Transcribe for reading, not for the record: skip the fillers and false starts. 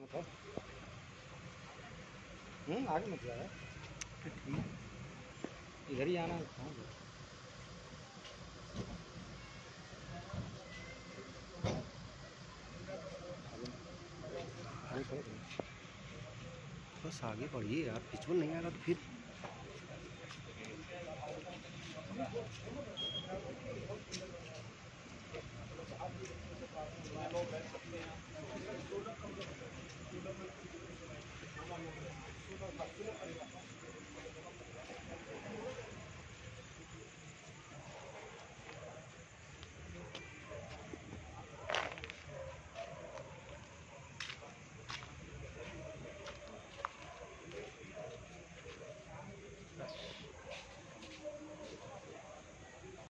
आगे मत जाए, इधर ही आना है। बस आगे बढ़िए यार, पिछुल नहीं आएगा तो फिर